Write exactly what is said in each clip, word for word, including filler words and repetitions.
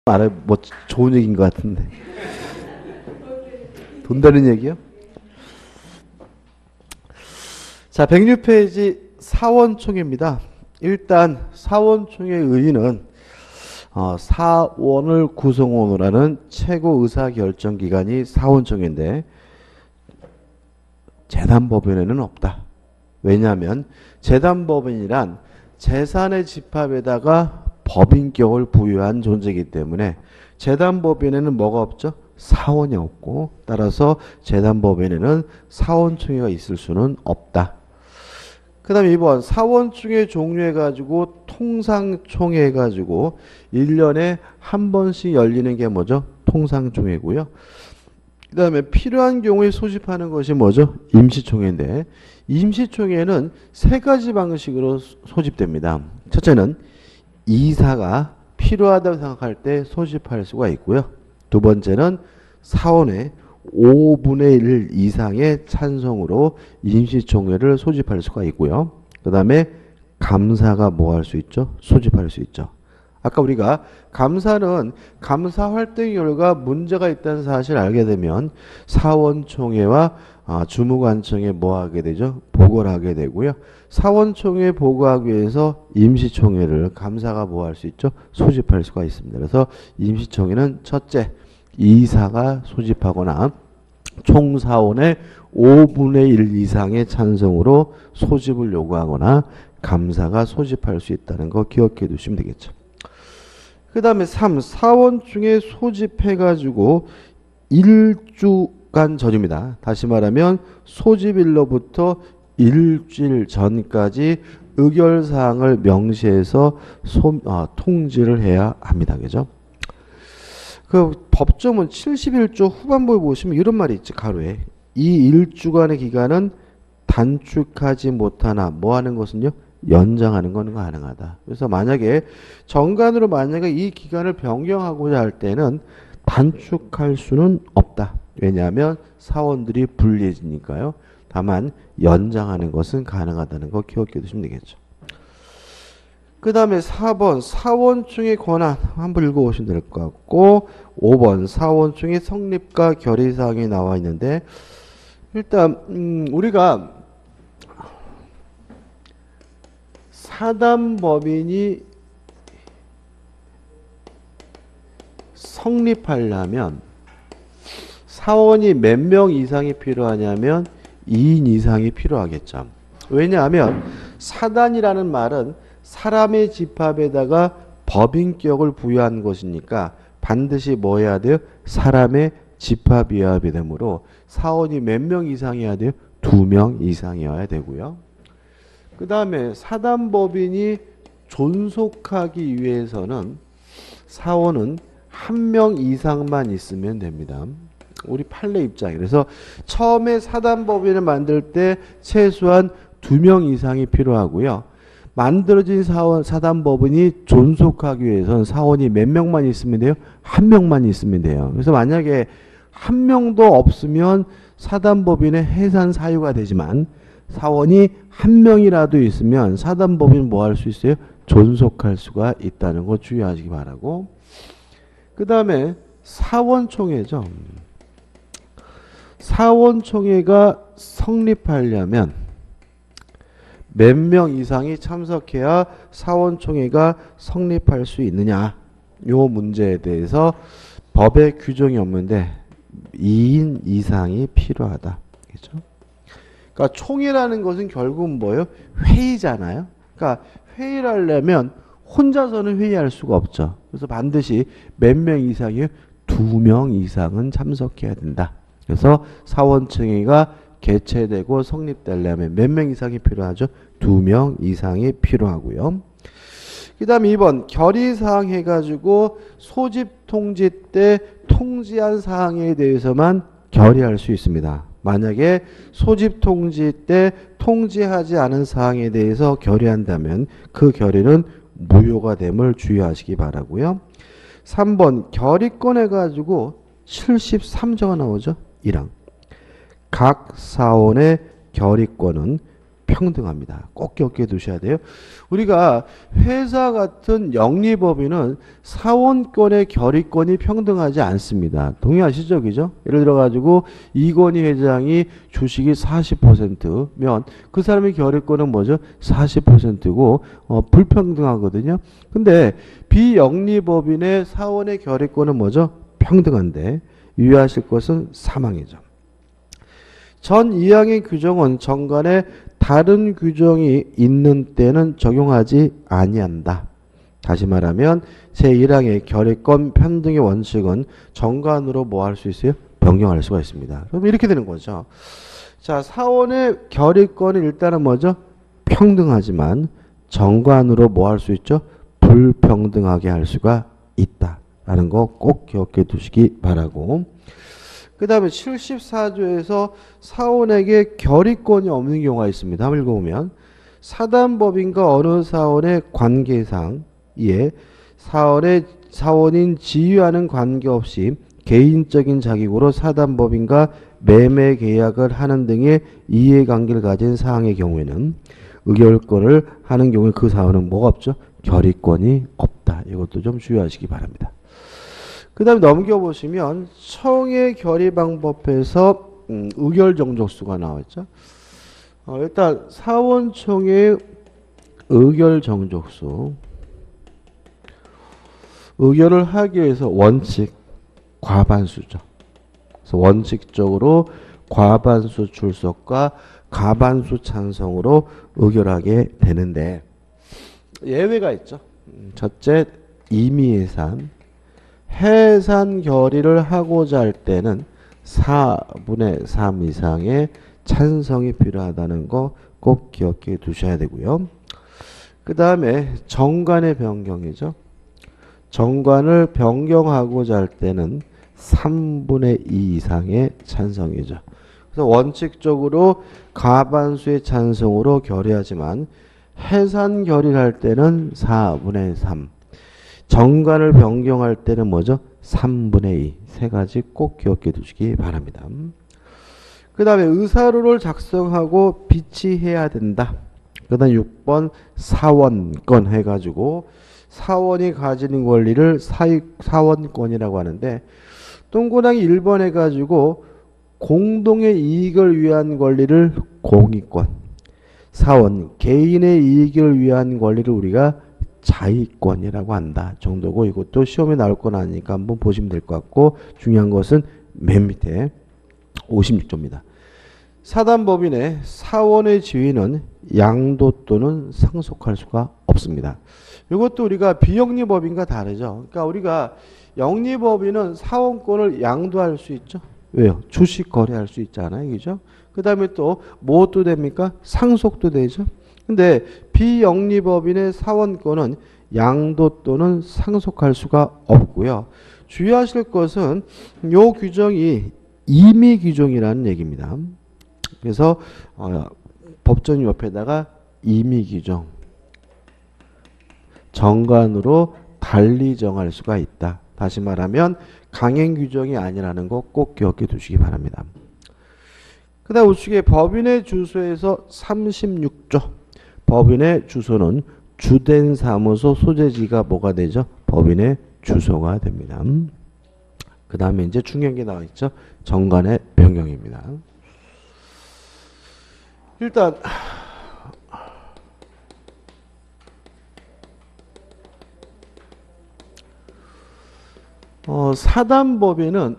알아요? 뭐 좋은 얘기인 것 같은데. 돈 되는 얘기요? 자, 백육 페이지 사원총회입니다. 일단 사원총회 의의는 어, 사원을 구성원으로 하는 최고 의사결정기관이 사원총회인데 재단법인에는 없다. 왜냐하면 재단법인이란 재산의 집합에다가 법인격을 부여한 존재이기 때문에 재단법인에는 뭐가 없죠? 사원이 없고, 따라서 재단법인에는 사원총회가 있을 수는 없다. 그 다음에 이 번 사원총회 종료해가지고 통상총회해가지고 일 년에 한 번씩 열리는 게 뭐죠? 통상총회고요. 그 다음에 필요한 경우에 소집하는 것이 뭐죠? 임시총회인데, 임시총회는 세 가지 방식으로 소집됩니다. 첫째는 이사가 필요하다고 생각할 때 소집할 수가 있고요. 두 번째는 사원의 오분의 일 이상의 찬성으로 임시총회를 소집할 수가 있고요. 그 다음에 감사가 뭐 할 수 있죠? 소집할 수 있죠. 아까 우리가 감사는 감사 활동 결과 문제가 있다는 사실을 알게 되면 사원총회와 아, 주무관청에 뭐 하게 되죠? 보고를 하게 되고요. 사원총회 보고하기 위해서 임시총회를 감사가 뭐 할 수 있죠? 소집할 수가 있습니다. 그래서 임시총회는 첫째, 이사가 소집하거나 총사원의 오분의 일 이상의 찬성으로 소집을 요구하거나 감사가 소집할 수 있다는 거 기억해 두시면 되겠죠. 그 다음에 삼. 사원총회 소집해가지고 일주간 전입니다. 다시 말하면 소집일로부터 일주일 전까지 의결사항을 명시해서 소, 아, 통지를 해야 합니다. 그죠? 그 법조문 칠십일 조 후반부에 보시면 이런 말이 있지, 가로에. 이 일주간의 기간은 단축하지 못하나 뭐 하는 것은요? 연장하는 건 가능하다. 그래서 만약에 정관으로 만약에 이 기간을 변경하고자 할 때는 단축할 수는 없다. 왜냐하면 사원들이 불리해지니까요. 다만 연장하는 것은 가능하다는 거 기억해 두시면 되겠죠. 그 다음에 사 번 사원총회 권한 한번 읽어보시면 될 것 같고, 오 번 사원총회 성립과 결의사항이 나와 있는데, 일단 음, 우리가 사단법인이 성립하려면 사원이 몇 명 이상이 필요하냐면 이 인 이상이 필요하겠죠. 왜냐하면 사단이라는 말은 사람의 집합에다가 법인격을 부여한 것이니까 반드시 뭐 해야 돼요? 사람의 집합이어야 되므로 사원이 몇 명 이상이어야 돼요? 두 명 이상이어야 되고요. 그 다음에 사단법인이 존속하기 위해서는 사원은 한 명 이상만 있으면 됩니다. 우리 판례 입장에. 그래서 처음에 사단법인을 만들 때 최소한 두 명 이상이 필요하고요. 만들어진 사원, 사단법인이 존속하기 위해서는 사원이 몇 명만 있으면 돼요? 한 명만 있으면 돼요. 그래서 만약에 한 명도 없으면 사단법인의 해산 사유가 되지만 사원이 한 명이라도 있으면 사단법인 뭐 할 수 있어요? 존속할 수가 있다는 거 주의하시기 바라고. 그 다음에 사원총회죠. 사원총회가 성립하려면 몇 명 이상이 참석해야 사원총회가 성립할 수 있느냐, 요 문제에 대해서 법에 규정이 없는데 이 인 이상이 필요하다. 그렇죠? 그러니까 총회라는 것은 결국은 뭐예요? 회의잖아요. 그러니까 회의를 하려면 혼자서는 회의할 수가 없죠. 그래서 반드시 몇 명 이상이요? 두 명 이상은 참석해야 된다. 그래서 사원총회가 개최되고 성립되려면 몇 명 이상이 필요하죠? 두 명 이상이 필요하고요. 그 다음에 이 번 결의사항 해가지고 소집 통지 때 통지한 사항에 대해서만 결의할 수 있습니다. 만약에 소집 통지 때 통지하지 않은 사항에 대해서 결의한다면 그 결의는 무효가 됨을 주의하시기 바라고요. 삼 번 결의권 해가지고 칠십삼 조가 나오죠. 일 항 각 사원의 결의권은 평등합니다. 꼭 기억해 두셔야 돼요. 우리가 회사 같은 영리법인은 사원권의 결의권이 평등하지 않습니다. 동의하시죠? 그죠? 예를 들어 가지고 이건희 회장이 주식이 사십 퍼센트면 그 사람의 결의권은 뭐죠? 사십 퍼센트고 어, 불평등하거든요. 근데 비영리법인의 사원의 결의권은 뭐죠? 평등한데 유의하실 것은 사망이죠. 전 이 항의 규정은 정관에 다른 규정이 있는 때는 적용하지 아니한다. 다시 말하면 제일 항의 결의권 평등의 원칙은 정관으로 뭐 할 수 있어요? 변경할 수가 있습니다. 그럼 이렇게 되는 거죠. 자, 사원의 결의권은 일단은 뭐죠? 평등하지만 정관으로 뭐 할 수 있죠? 불평등하게 할 수가 있다. 라는 거 꼭 기억해 두시기 바라고. 그 다음에 칠십사 조에서 사원에게 결의권이 없는 경우가 있습니다. 한번 읽어보면 사단법인과 어느 사원의 관계상 이에 사원의 사원인 지위와는 관계없이 개인적인 자격으로 사단법인과 매매 계약을 하는 등의 이해관계를 가진 사항의 경우에는 의결권을 하는 경우에 그 사원은 뭐가 없죠? 결의권이 없다. 이것도 좀 주의하시기 바랍니다. 그 다음에 넘겨보시면 청의 결의 방법에서 음, 의결 정족수가 나왔죠. 어, 일단 사원총회의 의결 정족수. 의결을 하기 위해서 원칙 과반수죠. 그래서 원칙적으로 과반수 출석과 과반수 찬성으로 의결하게 되는데 예외가 있죠. 첫째, 임의예산. 해산 결의를 하고자 할 때는 사분의 삼 이상의 찬성이 필요하다는 거 꼭 기억해 두셔야 되고요. 그 다음에 정관의 변경이죠. 정관을 변경하고자 할 때는 삼분의 이 이상의 찬성이죠. 그래서 원칙적으로 과반수의 찬성으로 결의하지만 해산 결의를 할 때는 사분의 삼. 정관을 변경할 때는 뭐죠? 삼분의 이. 세 가지 꼭 기억해 두시기 바랍니다. 그 다음에 의사료를 작성하고 비치해야 된다. 그 다음 육 번 사원권 해가지고 사원이 가지는 권리를 사익, 사원권이라고 하는데 동그라미 일 번 해가지고 공동의 이익을 위한 권리를 공익권, 사원, 개인의 이익을 위한 권리를 우리가 자의권이라고 한다 정도고 이것도 시험에 나올 건 아니니까 한번 보시면 될 것 같고 중요한 것은 맨 밑에 오십육 조입니다. 사단법인의 사원의 지위는 양도 또는 상속할 수가 없습니다. 이것도 우리가 비영리법인과 다르죠. 그러니까 우리가 영리법인은 사원권을 양도할 수 있죠. 왜요? 주식 거래할 수 있잖아요. 그죠? 그 다음에 또 무엇도 됩니까? 상속도 되죠. 근데 비영리법인의 사원권은 양도 또는 상속할 수가 없고요. 주의하실 것은 이 규정이 임의 규정이라는 얘기입니다. 그래서 어, 법정 옆에다가 임의 규정 정관으로 달리 정할 수가 있다. 다시 말하면 강행 규정이 아니라는 거 꼭 기억해 두시기 바랍니다. 그 다음 우측에 법인의 주소에서 삼십육 조 법인의 주소는 주된 사무소 소재지가 뭐가 되죠? 법인의 주소가 됩니다. 그 다음에 이제 중요한 게 나와 있죠. 정관의 변경입니다. 일단 어, 사단법인은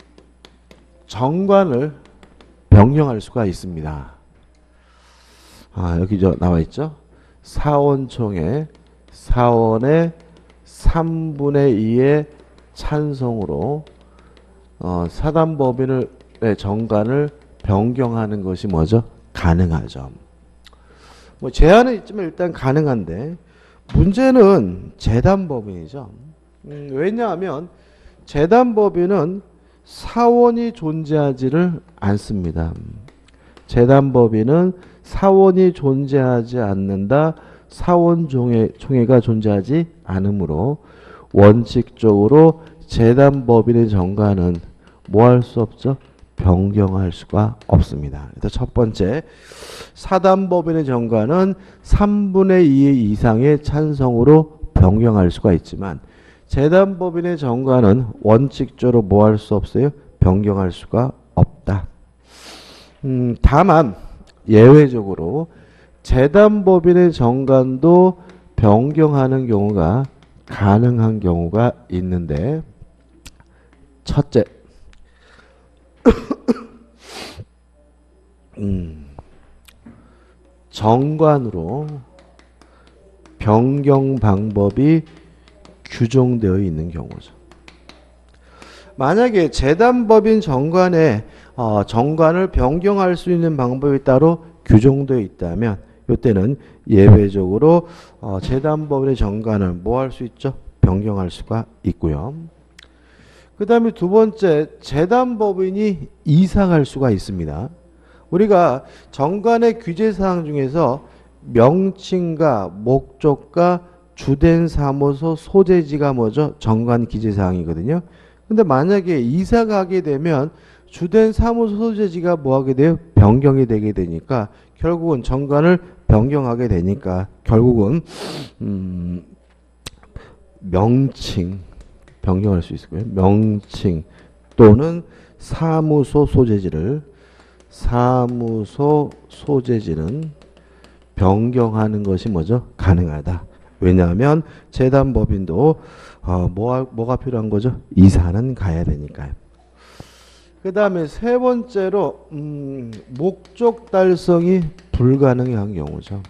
정관을 변경할 수가 있습니다. 아, 여기 저 나와 있죠. 사원총회 사원의 삼분의 이의 찬성으로 어, 사단법인의 정관을 변경하는 것이 뭐죠? 가능하죠. 뭐 제한은 있지만 일단 가능한데 문제는 재단법인이죠. 음, 왜냐하면 재단법인은 사원이 존재하지를 않습니다. 재단법인은 사원이 존재하지 않는다. 사원총회, 총회가 존재하지 않으므로 원칙적으로 재단법인의 정관은 뭐 할 수 없죠? 변경할 수가 없습니다. 그래서 첫 번째, 사단법인의 정관은 삼분의 이 이상의 찬성으로 변경할 수가 있지만 재단법인의 정관은 원칙적으로 뭐 할 수 없어요? 변경할 수가 없다. 음, 다만 예외적으로 재단법인의 정관도 변경하는 경우가 가능한 경우가 있는데, 첫째, 음, 정관으로 변경 방법이 규정되어 있는 경우죠. 만약에 재단법인 정관에 어, 정관을 변경할 수 있는 방법이 따로 규정되어 있다면 이때는 예외적으로 어, 재단법인의 정관을 뭐 할 수 있죠? 변경할 수가 있고요. 그 다음에 두 번째, 재단법인이 이사할 수가 있습니다. 우리가 정관의 규제사항 중에서 명칭과 목적과 주된 사무소 소재지가 뭐죠? 정관 기재사항이거든요. 근데 만약에 이사 가게 되면 주된 사무소 소재지가 뭐 하게 돼요? 변경이 되게 되니까 결국은 정관을 변경하게 되니까 결국은 음, 명칭 변경할 수 있을 거예요. 명칭 또는 사무소 소재지를 사무소 소재지는 변경하는 것이 뭐죠? 가능하다. 왜냐하면 재단법인도 어, 뭐, 뭐가 필요한 거죠? 이사는 가야 되니까요. 그 다음에 세 번째로 음, 목적 달성이 불가능한 경우죠.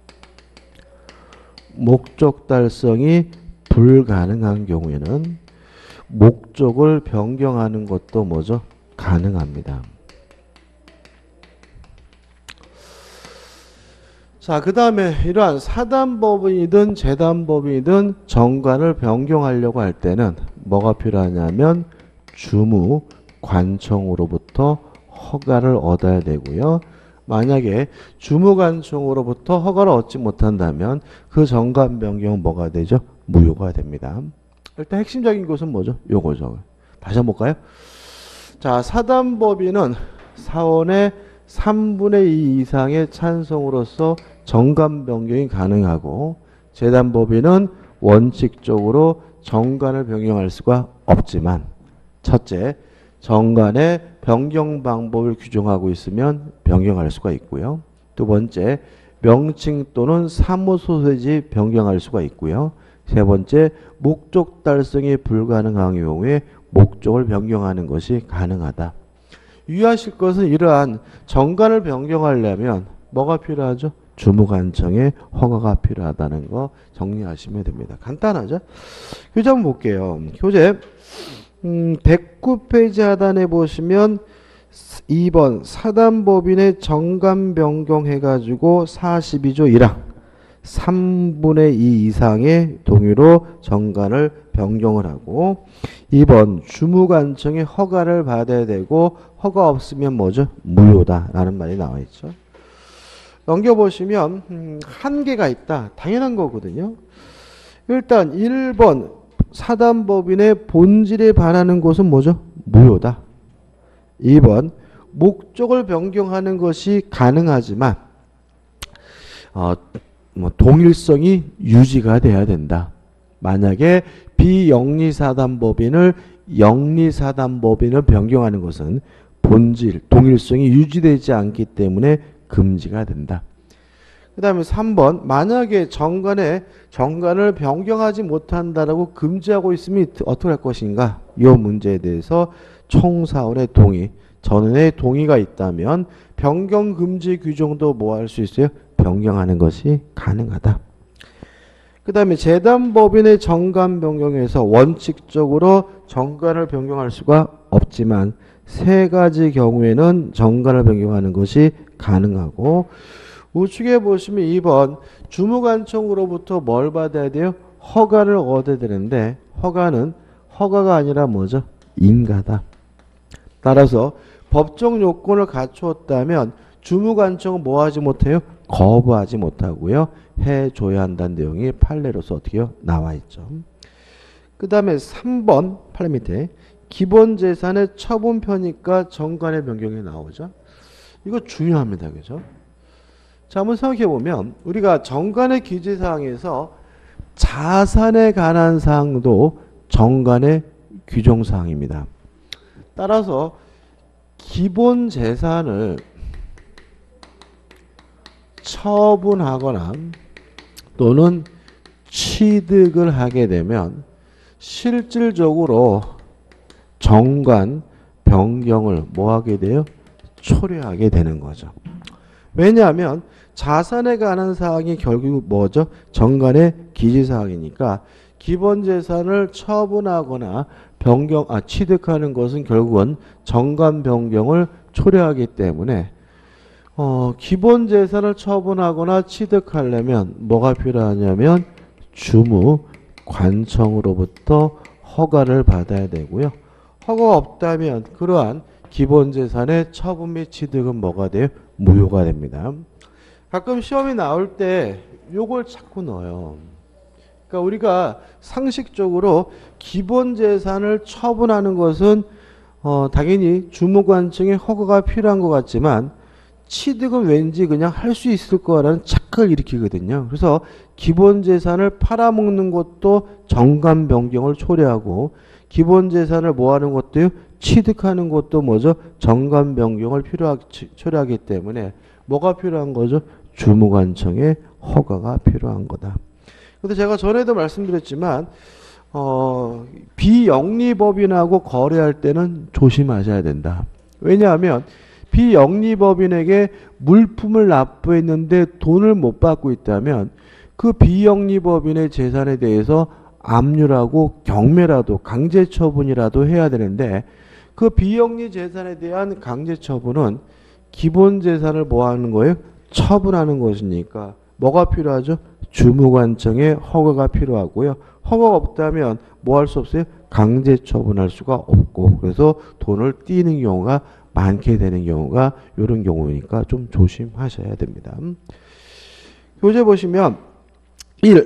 목적 달성이 불가능한 경우에는 목적을 변경하는 것도 뭐죠? 가능합니다. 자, 그 다음에 이러한 사단법인이든 재단법인이든 정관을 변경하려고 할 때는 뭐가 필요하냐면 주무 관청으로부터 허가를 얻어야 되고요. 만약에 주무관청으로부터 허가를 얻지 못한다면 그 정관 변경은 뭐가 되죠? 무효가 됩니다. 일단 핵심적인 것은 뭐죠? 요거죠. 다시 한번 볼까요? 자, 사단법인은 사원의 삼분의 이 이상의 찬성으로서 정관 변경이 가능하고 재단법인은 원칙적으로 정관을 변경할 수가 없지만 첫째, 정관의 변경 방법을 규정하고 있으면 변경할 수가 있고요. 두 번째, 명칭 또는 사무소 소재지 변경할 수가 있고요. 세 번째, 목적 달성이 불가능한 경우에 목적을 변경하는 것이 가능하다. 유의하실 것은 이러한 정관을 변경하려면 뭐가 필요하죠? 주무관청의 허가가 필요하다는 거 정리하시면 됩니다. 간단하죠? 교재 한번 볼게요. 교재 음, 백구 페이지 하단에 보시면 이 번 사단법인의 정관 변경해가지고 사십이 조 일 항 삼분의 이 이상의 동의로 정관을 변경을 하고 이 번 주무관청의 허가를 받아야 되고 허가 없으면 뭐죠? 무효다라는 말이 나와 있죠. 넘겨보시면 음, 한계가 있다. 당연한 거거든요. 일단 일 번 사단법인의 본질에 반하는 것은 뭐죠? 무효다. 이 번 목적을 변경하는 것이 가능하지만 어, 뭐 동일성이 유지가 돼야 된다. 만약에 비영리사단법인을 영리사단법인을 변경하는 것은 본질, 동일성이 유지되지 않기 때문에 금지가 된다. 그 다음에 삼 번 만약에 정관에 정관을 변경하지 못한다라고 금지하고 있으면 어떻게 할 것인가? 이 문제에 대해서 총사원의 동의, 전원의 동의가 있다면 변경 금지 규정도 뭐 할 수 있어요? 변경하는 것이 가능하다. 그 다음에 재단법인의 정관 변경에서 원칙적으로 정관을 변경할 수가 없지만 세 가지 경우에는 정관을 변경하는 것이 가능하고 우측에 보시면 이 번 주무관청으로부터 뭘 받아야 돼요? 허가를 얻어야 되는데 허가는 허가가 아니라 뭐죠? 인가다. 따라서 법정 요건을 갖추었다면 주무관청은 뭐 하지 못해요? 거부하지 못하고요. 해줘야 한다는 내용이 판례로서 어떻게 해요? 나와 있죠. 그 다음에 삼 번 판례 밑에 기본 재산의 처분표니까 정관의 변경이 나오죠. 이거 중요합니다. 그죠? 자, 한번 생각해 보면 우리가 정관의 기재사항에서 자산에 관한 사항도 정관의 규정사항입니다. 따라서 기본 재산을 처분하거나 또는 취득을 하게 되면 실질적으로 정관 변경을 뭐 하게 돼요? 초래하게 되는 거죠. 왜냐하면 자산에 관한 사항이 결국 뭐죠? 정관의 기재사항이니까 기본 재산을 처분하거나 변경, 아, 취득하는 것은 결국은 정관 변경을 초래하기 때문에 어, 기본 재산을 처분하거나 취득하려면 뭐가 필요하냐면 주무관청으로부터 허가를 받아야 되고요. 허가가 없다면 그러한 기본 재산의 처분 및 취득은 뭐가 돼요? 무효가 됩니다. 가끔 시험이 나올 때 요걸 자꾸 넣어요. 그러니까 우리가 상식적으로 기본 재산을 처분하는 것은 어, 당연히 주무관청의 허가가 필요한 것 같지만 취득은 왠지 그냥 할 수 있을 거라는 착각을 일으키거든요. 그래서 기본 재산을 팔아먹는 것도 정관 변경을 초래하고 기본 재산을 뭐하는 것도요? 취득하는 것도 뭐죠? 정관 변경을 필요하, 초래하기 때문에 뭐가 필요한 거죠? 주무관청의 허가가 필요한 거다. 근데 제가 전에도 말씀드렸지만 어, 비영리법인하고 거래할 때는 조심하셔야 된다. 왜냐하면 비영리법인에게 물품을 납부했는데 돈을 못 받고 있다면 그 비영리법인의 재산에 대해서 압류라고 경매라도 강제처분이라도 해야 되는데 그 비영리 재산에 대한 강제처분은 기본 재산을 뭐 하는 거예요? 처분하는 것이니까 뭐가 필요하죠? 주무관청의 허가가 필요하고요. 허가가 없다면 뭐 할 수 없어요? 강제처분할 수가 없고 그래서 돈을 띄는 경우가 많게 되는 경우가 이런 경우니까 좀 조심하셔야 됩니다. 교재 보시면 일.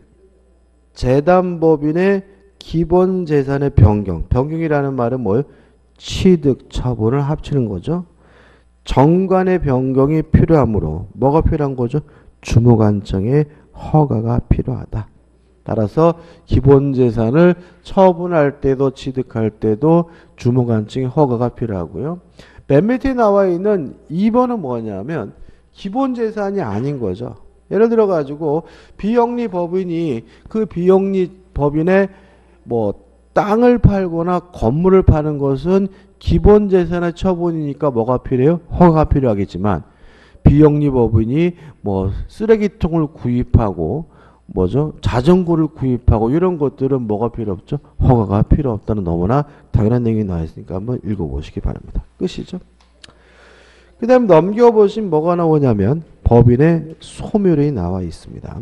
재단법인의 기본 재산의 변경. 변경이라는 말은 뭐예요? 취득, 처분을 합치는 거죠. 정관의 변경이 필요하므로 뭐가 필요한 거죠? 주무관청의 허가가 필요하다. 따라서 기본 재산을 처분할 때도 취득할 때도 주무관청의 허가가 필요하고요. 맨 밑에 나와 있는 이 번은 뭐냐면 기본 재산이 아닌 거죠. 예를 들어 가지고 비영리 법인이 그 비영리 법인의 뭐 땅을 팔거나 건물을 파는 것은 기본 재산의 처분이니까 뭐가 필요해요? 허가가 필요하겠지만 비영리 법인이 뭐 쓰레기통을 구입하고 뭐죠? 자전거를 구입하고 이런 것들은 뭐가 필요 없죠? 허가가 필요 없다는 너무나 당연한 내용이 나와 있으니까 한번 읽어보시기 바랍니다. 끝이죠? 그 다음 넘겨보시면 뭐가 나오냐면 법인의 소멸이 나와 있습니다.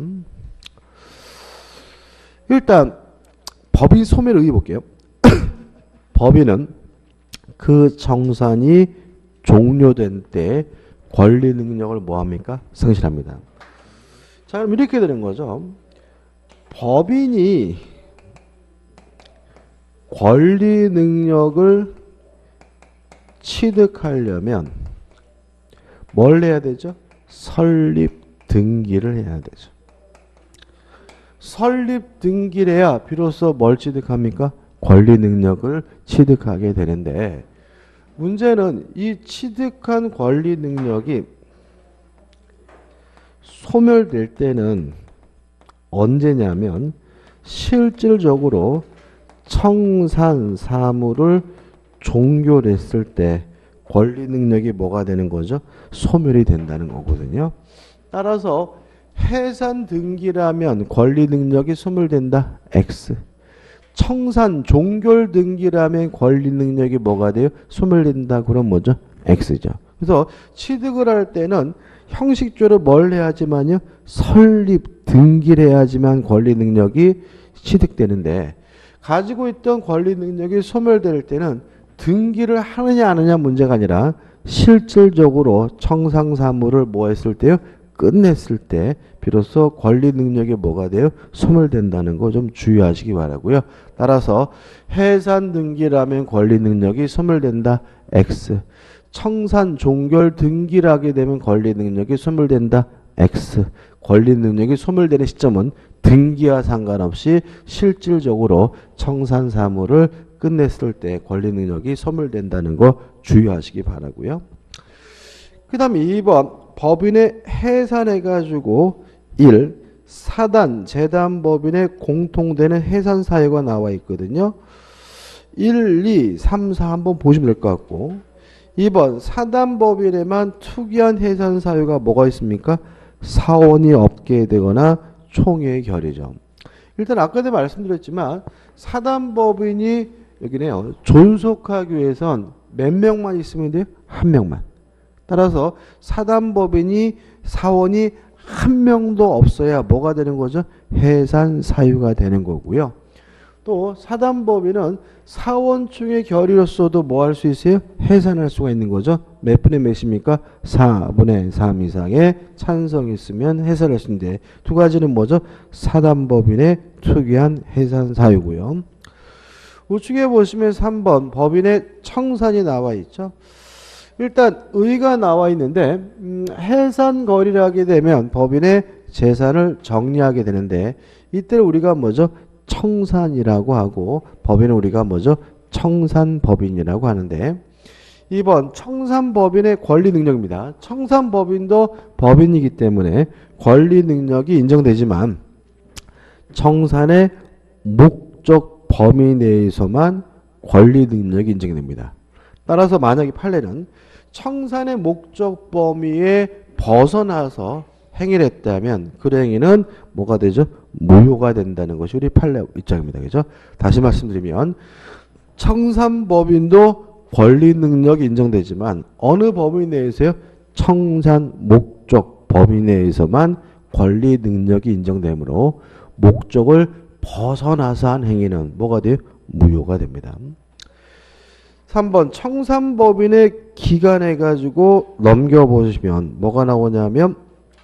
일단 법인 소멸 의의 볼게요. 법인은 그 청산이 종료된 때 권리 능력을 뭐합니까? 상실합니다. 자, 그럼 이렇게 되는 거죠. 법인이 권리 능력을 취득하려면 뭘 해야 되죠? 설립 등기를 해야 되죠. 설립 등기를 해야 비로소 뭘 취득합니까? 권리 능력을 취득하게 되는데 문제는 이 취득한 권리 능력이 소멸될 때는 언제냐면 실질적으로 청산 사무를 종결했을 때 권리 능력이 뭐가 되는 거죠? 소멸이 된다는 거거든요. 따라서 해산 등기라면 권리 능력이 소멸된다. X. 청산 종결 등기라면 권리 능력이 뭐가 돼요? 소멸된다. 그럼 뭐죠? X죠. 그래서 취득을 할 때는 형식적으로 뭘 해야지만요? 설립 등기를 해야지만 권리 능력이 취득되는데 가지고 있던 권리 능력이 소멸될 때는 등기를 하느냐 안 하느냐 문제가 아니라 실질적으로 청산 사무를 뭐 했을 때요? 끝냈을 때 비로소 권리 능력이 뭐가 돼요? 소멸된다는 거 좀 주의하시기 바라고요. 따라서 해산 등기라면 권리 능력이 소멸된다. X. 청산 종결 등기를 하게 되면 권리 능력이 소멸된다. X. 권리 능력이 소멸되는 시점은 등기와 상관없이 실질적으로 청산 사무를 끝냈을 때 권리 능력이 소멸된다는 거 주의하시기 바라고요. 그 다음에 이 번 법인의 해산해가지고 일. 사단, 재단법인의 공통되는 해산 사유가 나와 있거든요. 일, 이, 삼, 사 한번 보시면 될 것 같고 이 번 사단법인에만 특이한 해산 사유가 뭐가 있습니까? 사원이 없게 되거나 총회 결의죠. 일단 아까도 말씀드렸지만 사단법인이 여기네요. 존속하기 위해선 몇 명만 있으면 돼요? 한 명만. 따라서 사단법인이 사원이 한 명도 없어야 뭐가 되는 거죠? 해산 사유가 되는 거고요. 또 사단법인은 사원총회 결의로서도 뭐 할 수 있어요? 해산할 수가 있는 거죠. 몇 분의 몇입니까? 사분의 삼 이상의 찬성이 있으면 해산할 수 있는데 두 가지는 뭐죠? 사단법인의 특이한 해산 사유고요. 우측에 보시면 삼 번 법인의 청산이 나와 있죠. 일단 의가 나와 있는데 음, 해산 거리를 하게 되면 법인의 재산을 정리하게 되는데 이때를 우리가 뭐죠? 청산이라고 하고 법인은 우리가 뭐죠? 청산법인이라고 하는데 이 번 청산법인의 권리 능력입니다. 청산법인도 법인이기 때문에 권리 능력이 인정되지만 청산의 목적 범위 내에서만 권리 능력이 인정됩니다. 따라서 만약에 판례는 청산의 목적 범위에 벗어나서 행위를 했다면 그 행위는 뭐가 되죠? 무효가 된다는 것이 우리 판례 입장입니다. 그죠? 다시 말씀드리면 청산법인도 권리 능력이 인정되지만 어느 범위 내에서요? 청산 목적 범위 내에서만 권리 능력이 인정되므로 목적을 벗어나서 한 행위는 뭐가 돼요? 무효가 됩니다. 삼 번 청산법인의 기간해 가지고 넘겨보시면 뭐가 나오냐면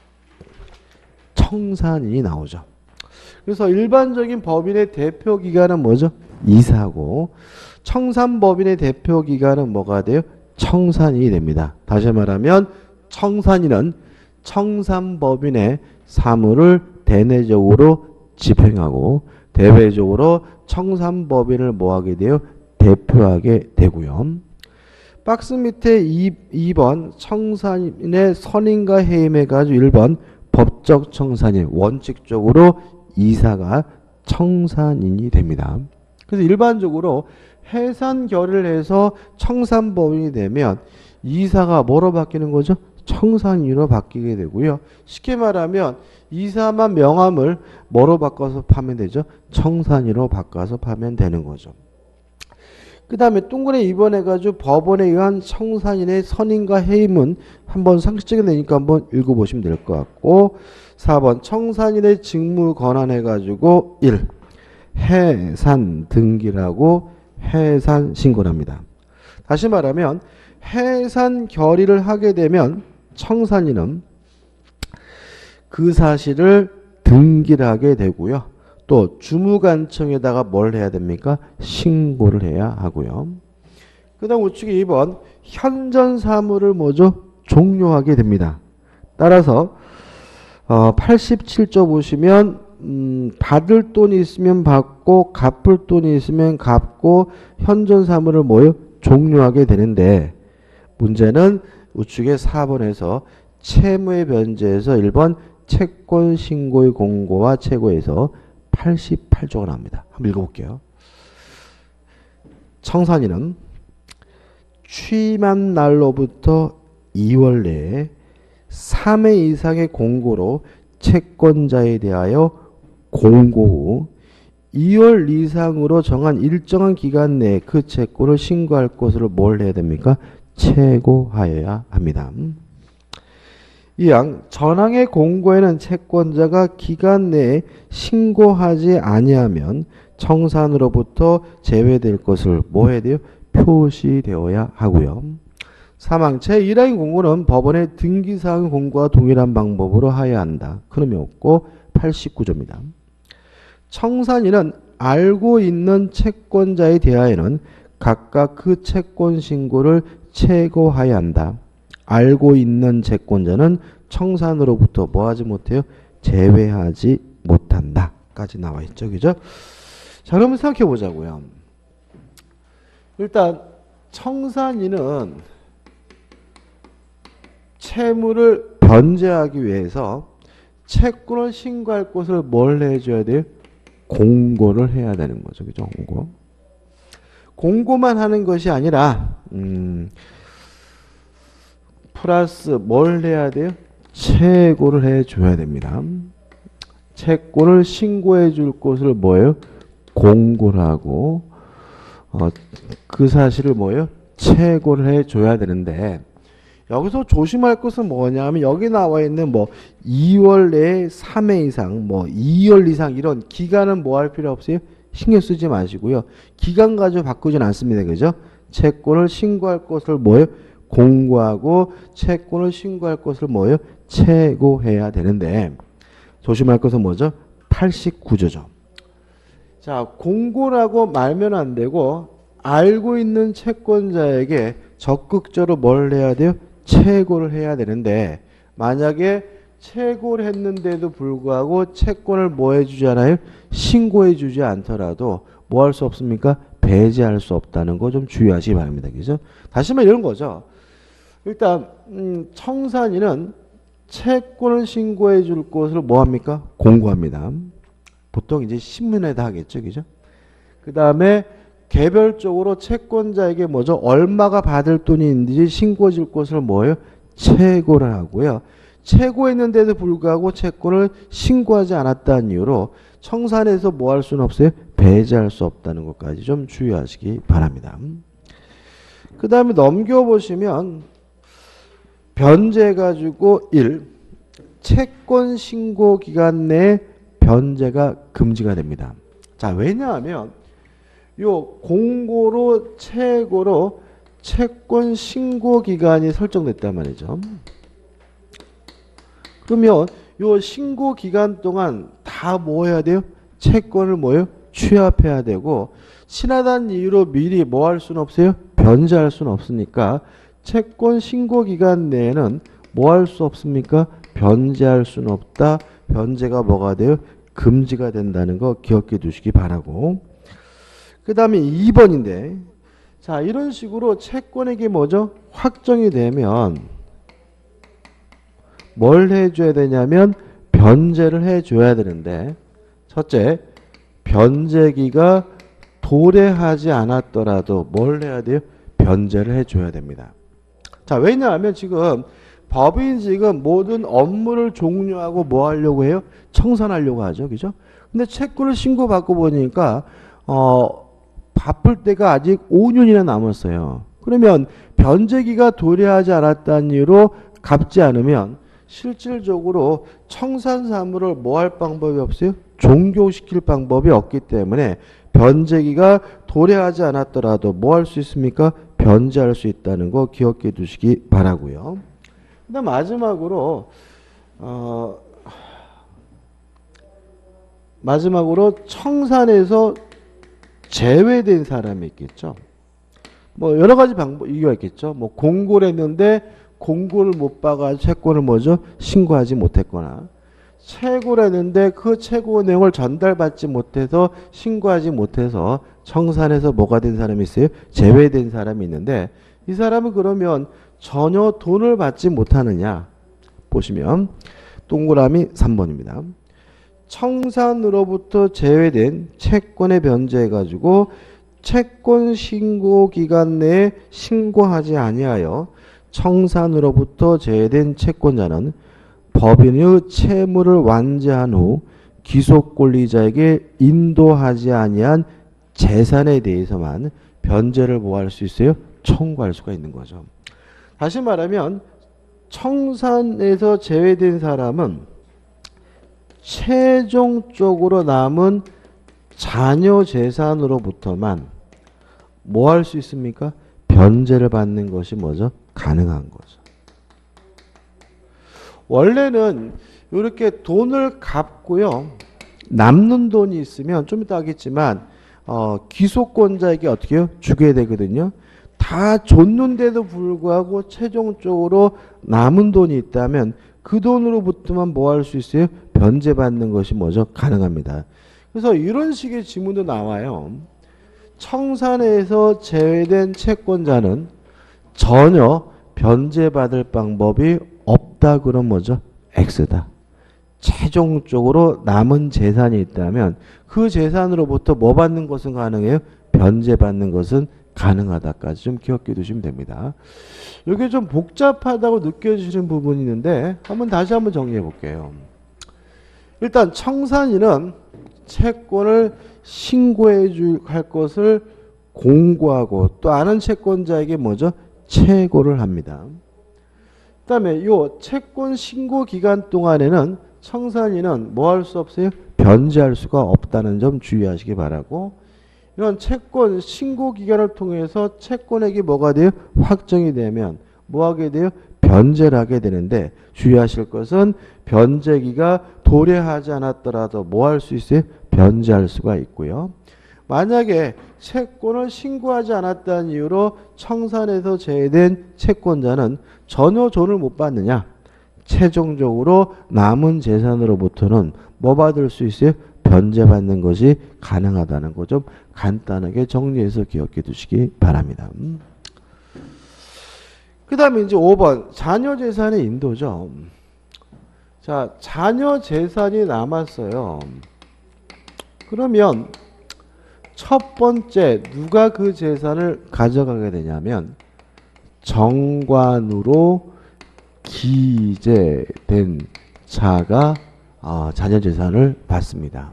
청산인이 나오죠. 그래서 일반적인 법인의 대표 기간은 뭐죠? 이사고 청산법인의 대표 기간은 뭐가 돼요? 청산인이 됩니다. 다시 말하면 청산인은 청산법인의 사무를 대내적으로 집행하고 대외적으로 청산법인을 뭐하게 돼요? 대표하게 되고요. 박스 밑에 이 번 청산인의 선임과 해임해가지고 일 번 법적 청산인 원칙적으로 이사가 청산인이 됩니다. 그래서 일반적으로 해산 결의를 해서 청산법인이 되면 이사가 뭐로 바뀌는 거죠? 청산인으로 바뀌게 되고요. 쉽게 말하면 이사만 명함을 뭐로 바꿔서 파면 되죠? 청산인으로 바꿔서 파면 되는 거죠. 그 다음에 둥그레 이 번 해가지고 법원에 의한 청산인의 선임과 해임은 한번 상식적인 내니까 한번 읽어보시면 될 것 같고 사 번 청산인의 직무 권한해가지고 일. 해산 등기라고 해산 신고를 합니다. 다시 말하면 해산 결의를 하게 되면 청산인은 그 사실을 등기를 하게 되고요. 또 주무관청에다가 뭘 해야 됩니까? 신고를 해야 하고요. 그 다음 우측에 이 번 현전 사무를 뭐죠? 종료하게 됩니다. 따라서 어, 팔십칠 조 보시면 음, 받을 돈이 있으면 받고 갚을 돈이 있으면 갚고 현전 사무를 뭐요? 종료하게 되는데 문제는 우측에 사 번에서 채무의 변제에서 일 번 채권 신고의 공고와 최고에서 팔십팔 조가 나옵니다. 한번 읽어볼게요. 청산인은 취임한 날로부터 이 월 내에 삼 회 이상의 공고로 채권자에 대하여 공고 후 이 월 이상으로 정한 일정한 기간 내에 그 채권을 신고할 것으로 뭘 해야 됩니까? 최고하여야 합니다. 이항 전항의 공고에는 채권자가 기간 내에 신고하지 아니하면 청산으로부터 제외될 것을 뭐 해야 돼요? 표시되어야 하고요. 사망 제일 항의 공고는 법원의 등기사항 공고와 동일한 방법으로 하여야 한다. 그놈이 없고 팔십구 조입니다. 청산인은 알고 있는 채권자에 대하여는 각각 그 채권 신고를 최고하여야 한다. 알고 있는 채권자는 청산으로부터 뭐하지 못해요? 제외하지 못한다. 까지 나와 있죠. 그죠? 자, 그러면 생각해 보자고요. 일단 청산인은 채무를 변제하기 위해서 채권을 신고할 곳을 뭘 해줘야 돼요? 공고를 해야 되는 거죠. 그죠? 공고. 공고만 하는 것이 아니라 음, 플러스 뭘 해야 돼요? 최고를 해줘야 됩니다. 채권을 신고해 줄 곳을 뭐예요? 공고를 하고 어, 그 사실을 뭐예요? 최고를 해줘야 되는데 여기서 조심할 것은 뭐냐면 여기 나와 있는 뭐 이 월 내에 삼 회 이상 뭐 이 개월 이상 이런 기간은 뭐 할 필요 없어요? 신경 쓰지 마시고요. 기간 가지고 바꾸진 않습니다. 그죠? 채권을 신고할 것을 뭐예요? 공고하고 채권을 신고할 것을 뭐예요? 최고해야 되는데 조심할 것은 뭐죠? 팔십구 조죠. 자, 공고라고 말면 안 되고 알고 있는 채권자에게 적극적으로 뭘 해야 돼요? 최고를 해야 되는데 만약에 최고를 했는데도 불구하고 채권을 뭐 해주잖아요? 신고해 주지 않더라도 뭐 할 수 없습니까? 배제할 수 없다는 거 좀 주의하시기 바랍니다. 그죠? 다시 말해 이런 거죠. 일단 음, 청산인은 채권을 신고해 줄 곳을 뭐 합니까? 공고합니다. 보통 이제 신문에다 하겠죠. 그죠? 그 다음에 개별적으로 채권자에게 뭐죠? 얼마가 받을 돈이 있는지 신고해 줄 곳을 뭐예요? 최고를 하고요. 최고했는데도 불구하고 채권을 신고하지 않았다는 이유로 청산에서 뭐 할 수는 없어요? 배제할 수 없다는 것까지 좀 주의하시기 바랍니다. 그 다음에 넘겨보시면 변제 가지고 일. 채권 신고 기간 내에 변제가 금지가 됩니다. 자, 왜냐하면 요 공고로 최고로 채권 신고 기간이 설정됐단 말이죠. 그러면 요 신고 기간 동안 다 뭐 해야 돼요? 채권을 뭐예요? 취합해야 되고 신하단 이유로 미리 뭐 할 수는 없어요? 변제할 수는 없으니까 채권 신고 기간 내에는 뭐 할 수 없습니까? 변제할 수는 없다. 변제가 뭐가 돼요? 금지가 된다는 거 기억해 두시기 바라고. 그 다음에 이 번인데 자 이런 식으로 채권액이 뭐죠? 확정이 되면 뭘 해줘야 되냐면 변제를 해줘야 되는데 첫째 변제기가 도래하지 않았더라도 뭘 해야 돼요? 변제를 해줘야 됩니다. 자 왜냐하면 지금 법인이 지금 모든 업무를 종료하고 뭐 하려고 해요? 청산하려고 하죠. 그죠? 근데 채권을 신고받고 보니까 어 바쁠 때가 아직 오 년이나 남았어요. 그러면 변제기가 도래하지 않았다는 이유로 갚지 않으면 실질적으로 청산 사무를 뭐 할 방법이 없어요? 종교시킬 방법이 없기 때문에 변제기가 도래하지 않았더라도 뭐 할 수 있습니까? 변제할 수 있다는 거 기억해 두시기 바라고요. 그다음 마지막으로 어 마지막으로 청산에서 제외된 사람이 있겠죠. 뭐 여러 가지 방법 이유가 있겠죠. 뭐 공고를 했는데 공고를 못 봐가 채권을 뭐죠? 신고하지 못했거나 채고를 했는데 그 채고 내용을 전달받지 못해서 신고하지 못해서 청산에서 뭐가 된 사람이 있어요? 제외된 사람이 있는데 이 사람은 그러면 전혀 돈을 받지 못하느냐 보시면 동그라미 삼 번입니다. 청산으로부터 제외된 채권에 변제해가지고 채권 신고 기간 내에 신고하지 아니하여 청산으로부터 제외된 채권자는 법인의 채무를 완제한 후 귀속 권리자에게 인도하지 아니한 재산에 대해서만 변제를 뭐 할 수 있어요? 청구할 수가 있는 거죠. 다시 말하면 청산에서 제외된 사람은 최종적으로 남은 자녀 재산으로부터만 뭐 할 수 있습니까? 변제를 받는 것이 뭐죠? 가능한 거죠. 원래는 이렇게 돈을 갚고요. 남는 돈이 있으면 좀 이따 하겠지만 어, 귀속권자에게 어떻게 해요? 주게 되거든요. 다 줬는데도 불구하고 최종적으로 남은 돈이 있다면 그 돈으로부터만 뭐 할 수 있어요? 변제받는 것이 뭐죠? 가능합니다. 그래서 이런 식의 지문도 나와요. 청산에서 제외된 채권자는 전혀 변제받을 방법이 없다. 그럼 뭐죠? X다. 최종적으로 남은 재산이 있다면 그 재산으로부터 뭐 받는 것은 가능해요? 변제받는 것은 가능하다까지 좀 기억해 두시면 됩니다. 이게 좀 복잡하다고 느껴지시는 부분이 있는데 한번 다시 한번 정리해 볼게요. 일단 청산인은 채권을 신고해 줄 할 것을 공고하고 또 아는 채권자에게 뭐죠? 채고를 합니다. 그 다음에 요 채권 신고 기간 동안에는 청산인은 뭐 할 수 없어요? 변제할 수가 없다는 점 주의하시기 바라고, 이런 채권 신고 기간을 통해서 채권액이 뭐가 돼요? 확정이 되면 뭐 하게 돼요? 변제를 하게 되는데 주의하실 것은 변제기가 도래하지 않았더라도 뭐 할 수 있어요? 변제할 수가 있고요. 만약에 채권을 신고하지 않았다는 이유로 청산에서 제외된 채권자는 전혀 돈을 못 받느냐? 최종적으로 남은 재산으로부터는 뭐 받을 수 있어요? 변제받는 것이 가능하다는 거 좀 간단하게 정리해서 기억해 두시기 바랍니다. 그 다음에 이제 오 번 자녀 재산의 인도죠. 자, 자녀 재산이 남았어요. 그러면 첫 번째 누가 그 재산을 가져가게 되냐면 정관으로 기재된 자가 어, 자녀 재산을 받습니다.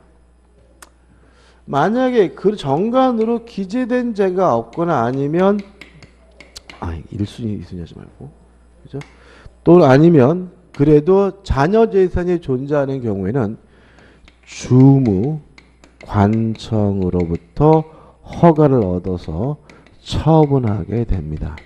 만약에 그 정관으로 기재된 자가 없거나 아니면 아 일 순위 이 순위 하지 말고 그죠? 또 아니면 그래도 자녀 재산이 존재하는 경우에는 주무 관청으로부터 허가를 얻어서 처분하게 됩니다.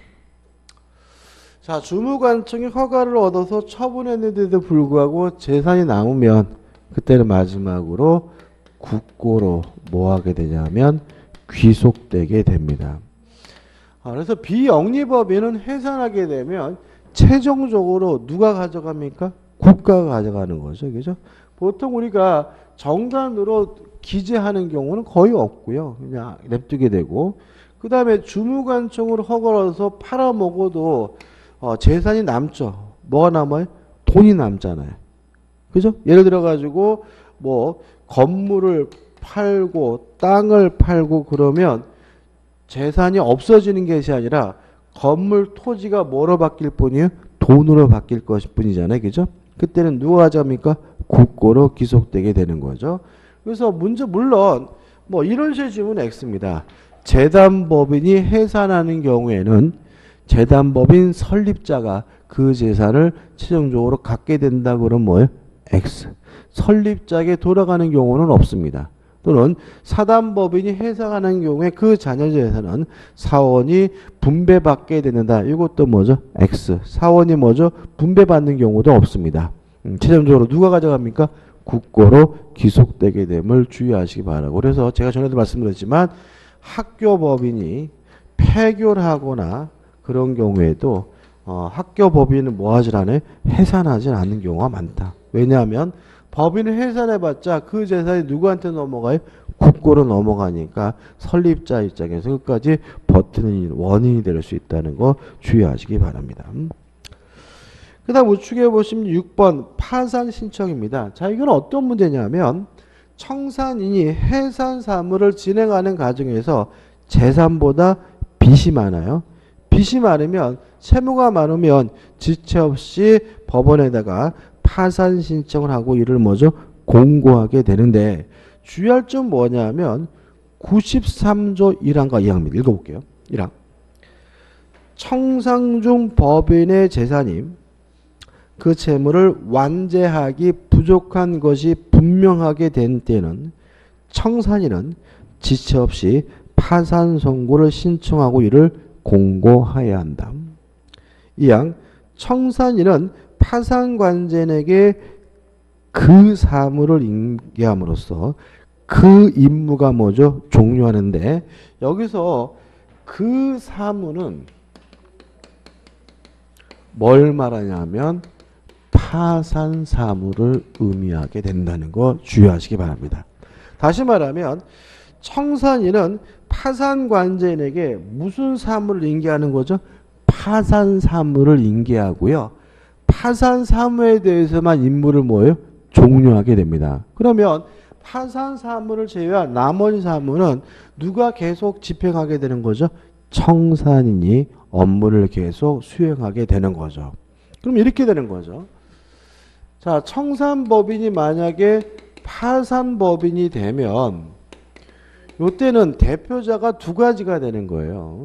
자, 주무관청이 허가를 얻어서 처분했는데도 불구하고 재산이 남으면 그때는 마지막으로 국고로 뭐 하게 되냐면 귀속되게 됩니다. 아, 그래서 비영리법인은 해산하게 되면 최종적으로 누가 가져갑니까? 국가가 가져가는 거죠. 그죠? 보통 우리가 정관으로 기재하는 경우는 거의 없고요. 그냥 냅두게 되고, 그 다음에 주무관청으로 허가를 얻어서 팔아먹어도 어, 재산이 남죠. 뭐가 남아요? 돈이 남잖아요. 그죠? 예를 들어 가지고 뭐 건물을 팔고 땅을 팔고 그러면 재산이 없어지는 것이 아니라 건물 토지가 뭐로 바뀔 뿐이에요? 돈으로 바뀔 것일 뿐이잖아요. 그죠? 그때는 누가 가져갑니까? 국고로 귀속되게 되는 거죠. 그래서 문제 물론 뭐 이런 식의 질문은 X입니다. 재단법인이 해산하는 경우에는 재단법인 설립자가 그 재산을 최종적으로 갖게 된다 그러면 뭐예요? X. 설립자에게 돌아가는 경우는 없습니다. 또는 사단법인이 해산하는 경우에 그 자녀 재산은 사원이 분배받게 된다. 이것도 뭐죠? X. 사원이 뭐죠? 분배받는 경우도 없습니다. 음, 최종적으로 누가 가져갑니까? 국고로 귀속되게 됨을 주의하시기 바라고. 그래서 제가 전에도 말씀드렸지만 학교법인이 폐교를 하거나 그런 경우에도 어, 학교법인은 뭐 하질 않아요? 해산하진 않는 경우가 많다. 왜냐하면 법인을 해산해봤자 그 재산이 누구한테 넘어가요? 국고로 넘어가니까 설립자 입장에서 끝까지 버티는 원인이 될 수 있다는 거 주의하시기 바랍니다. 그 다음 우측에 보시면 육 번 파산 신청입니다. 자, 이건 어떤 문제냐면 청산인이 해산 사무를 진행하는 과정에서 재산보다 빚이 많아요. 빚이 많으면 채무가 많으면 지체 없이 법원에다가 파산 신청을 하고 이를 뭐죠? 공고하게 되는데 주의할 점 뭐냐면 구십삼 조 일 항과 이 항입니다. 읽어볼게요. 일 항. 청산 중 법인의 재산이 그 채무를 완제하기 부족한 것이 분명하게 된 때는 청산인은 지체 없이 파산 선고를 신청하고 이를 공고하여야 한다. 이항 청산인은 파산관제인에게 그 사물을 인계함으로써 그 임무가 뭐죠? 종료하는데 여기서 그 사물은 뭘 말하냐면 파산 사물을 의미하게 된다는 거 주의하시기 바랍니다. 다시 말하면 청산인은 파산관제인에게 무슨 사물을 인계하는 거죠? 파산 사물을 인계하고요. 파산 사물에 대해서만 임무를 뭐예요? 종료하게 됩니다. 그러면 파산 사물을 제외한 나머지 사물은 누가 계속 집행하게 되는 거죠? 청산인이 업무를 계속 수행하게 되는 거죠. 그럼 이렇게 되는 거죠. 자, 청산법인이 만약에 파산법인이 되면 이때는 대표자가 두 가지가 되는 거예요.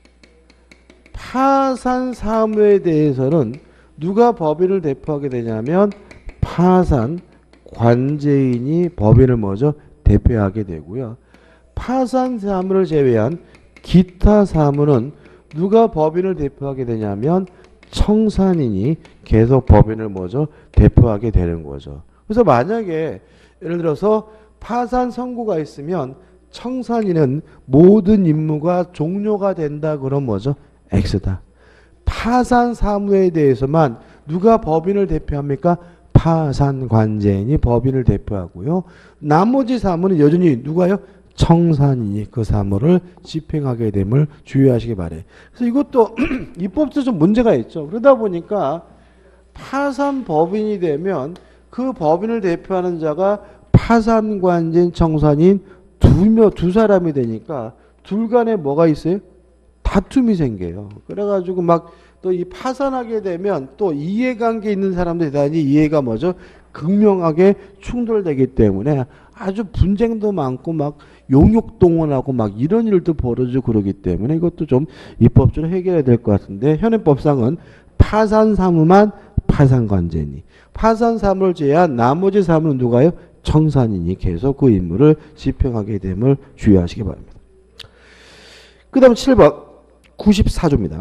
파산 사무에 대해서는 누가 법인을 대표하게 되냐면 파산 관제인이 법인을 뭐죠? 대표하게 되고요. 파산 사무를 제외한 기타 사무는 누가 법인을 대표하게 되냐면 청산인이 계속 법인을 뭐죠? 대표하게 되는 거죠. 그래서 만약에 예를 들어서 파산 선고가 있으면 청산인은 모든 임무가 종료가 된다 그럼 뭐죠? X다. 파산 사무에 대해서만 누가 법인을 대표합니까? 파산 관제인이 법인을 대표하고요. 나머지 사무는 여전히 누가요? 청산인이 그 사무를 집행하게 됨을 주의하시기 바래요. 그래서 이것도 입법적으로 좀 문제가 있죠. 그러다 보니까 파산 법인이 되면 그 법인을 대표하는 자가 파산 관제인 청산인 두 명, 두 사람이 되니까 둘 간에 뭐가 있어요? 다툼이 생겨요. 그래가지고 막 또 이 파산하게 되면 또 이해관계 있는 사람들이 대단히 이해가 뭐죠? 극명하게 충돌되기 때문에 아주 분쟁도 많고 막 용역동원하고 막 이런 일도 벌어지고 그러기 때문에 이것도 좀 입법적으로 해결해야 될 것 같은데 현행법상은 파산 사무만 파산관제인이 파산 사무를 제외한 나머지 사무는 누가요? 청산인이 계속 그 임무를 집행하게 됨을 주의하시기 바랍니다. 그 다음 칠 번 구십사 조입니다.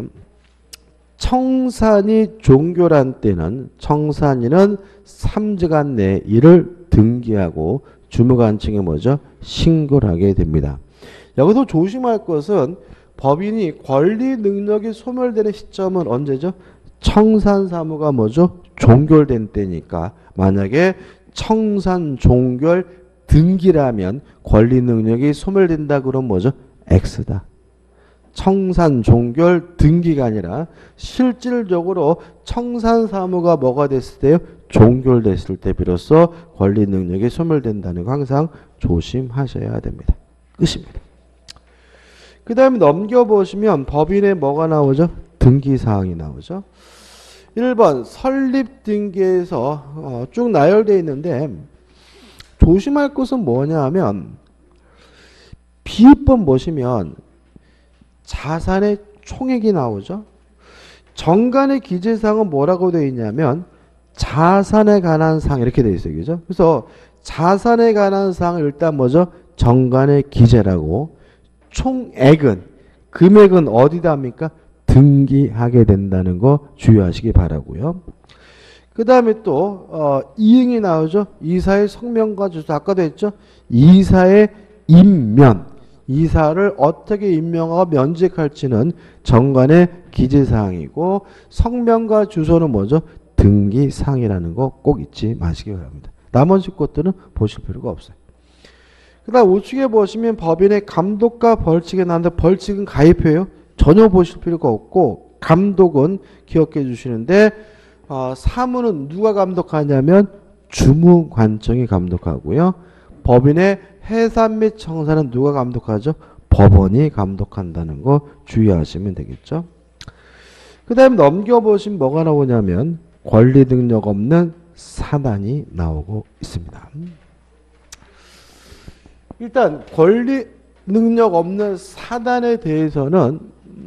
청산이 종결한 때는 청산인은 삼 주간 내 이를 등기하고 주무관청에 뭐죠? 신고를 하게 됩니다. 여기서 조심할 것은 법인이 권리 능력이 소멸되는 시점은 언제죠? 청산 사무가 뭐죠? 종결된 때니까 만약에 청산 종결 등기라면 권리 능력이 소멸된다 그러면 뭐죠? X다. 청산 종결 등기가 아니라 실질적으로 청산 사무가 뭐가 됐을 때요? 종결됐을 때 비로소 권리 능력이 소멸된다는 거 항상 조심하셔야 됩니다. 끝입니다. 그 다음에 넘겨보시면 법인에 뭐가 나오죠? 등기사항이 나오죠. 일 번 설립등기에서 어, 쭉 나열되어 있는데 조심할 것은 뭐냐 하면 비입법 보시면 자산의 총액이 나오죠. 정간의 기재사항은 뭐라고 되어 있냐면 자산에 관한 사항 이렇게 되어 있어요. 그죠? 그래서 자산에 관한 사항을 일단 뭐죠? 정간의 기재라고 총액은 금액은 어디다 합니까? 등기하게 된다는 거 주의하시기 바라고요. 그 다음에 또 어, 이응이 나오죠. 이사의 성명과 주소 아까도 했죠. 이사의 임면 이사를 어떻게 임명하고 면직할지는 정관의 기재사항이고 성명과 주소는 뭐죠? 등기사항이라는 거 꼭 잊지 마시기 바랍니다. 나머지 것들은 보실 필요가 없어요. 그 다음 우측에 보시면 법인의 감독과 벌칙이 나오는데 벌칙은 가입해요. 전혀 보실 필요가 없고 감독은 기억해 주시는데 어, 사무는 누가 감독하냐면 주무관청이 감독하고요. 법인의 해산 및 청산은 누가 감독하죠? 법원이 감독한다는 거 주의하시면 되겠죠. 그 다음에 넘겨보시면 뭐가 나오냐면 권리 능력 없는 사단이 나오고 있습니다. 일단 권리 능력 없는 사단에 대해서는